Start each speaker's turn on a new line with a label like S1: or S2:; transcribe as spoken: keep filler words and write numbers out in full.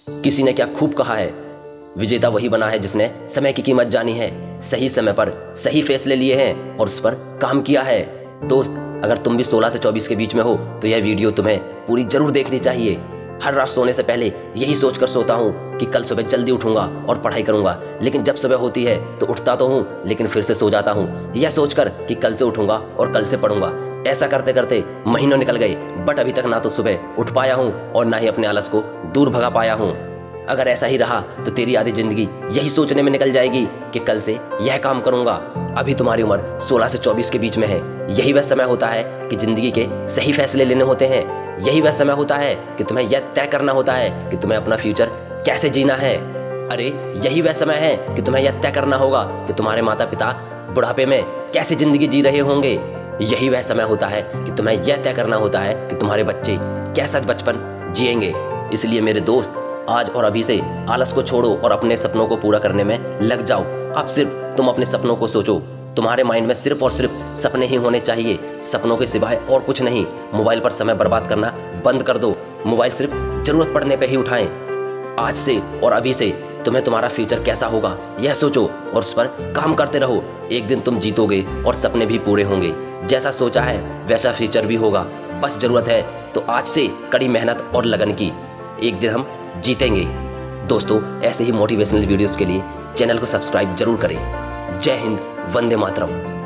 S1: किसी ने क्या खूब कहा है, विजेता वही बना है जिसने समय की कीमत जानी है, सही समय पर सही फैसले लिए हैं और उस पर काम किया है। दोस्त, अगर तुम भी सोलह से चौबीस के बीच में हो तो यह वीडियो तुम्हें पूरी जरूर देखनी चाहिए। हर रात सोने से पहले यही सोचकर सोता हूँ कि कल सुबह जल्दी उठूंगा और पढ़ाई करूंगा, लेकिन जब सुबह होती है तो उठता तो हूँ लेकिन फिर से सो जाता हूँ, यह सोचकर कि कल से उठूंगा और कल से पढ़ूंगा। ऐसा करते करते महीनों निकल गए, बट अभी तक ना तो सुबह उठ पाया हूँ और ना ही अपने आलस को दूर भगा पाया हूँ। अगर ऐसा ही रहा तो तेरी आधी जिंदगी यही सोचने में निकल जाएगी कि कल से यह काम करूंगा। अभी तुम्हारी उम्र सोलह से चौबीस के बीच में है। यही वह समय होता है कि जिंदगी के सही फैसले लेने होते हैं। यही वह समय होता है कि तुम्हें यह तय करना होता है कि तुम्हें अपना फ्यूचर कैसे जीना है। अरे यही वह समय है कि तुम्हें यह तय करना होगा कि तुम्हारे माता पिता बुढ़ापे में कैसी जिंदगी जी रहे होंगे। यही वह समय होता है कि तुम्हें यह तय करना होता है कि तुम्हारे बच्चे कैसा बचपन जिएंगे। इसलिए मेरे दोस्त, आज और अभी से आलस को छोड़ो और अपने सपनों को पूरा करने में लग जाओ। अब सिर्फ तुम अपने सपनों को सोचो। तुम्हारे माइंड में सिर्फ और सिर्फ सपने ही होने चाहिए, सपनों के सिवाय और कुछ नहीं। मोबाइल पर समय बर्बाद करना बंद कर दो। मोबाइल सिर्फ जरूरत पड़ने पे ही उठाएं। आज से और अभी से तुम्हें तुम्हारा फ्यूचर कैसा होगा यह सोचो और उस पर काम करते रहो। एक दिन तुम जीतोगे और सपने भी पूरे होंगे। जैसा सोचा है वैसा फ्यूचर भी होगा। बस जरूरत है तो आज से कड़ी मेहनत और लगन की। एक दिन हम जीतेंगे। दोस्तों, ऐसे ही मोटिवेशनल वीडियोस के लिए चैनल को सब्सक्राइब जरूर करें। जय हिंद, वंदे मातरम।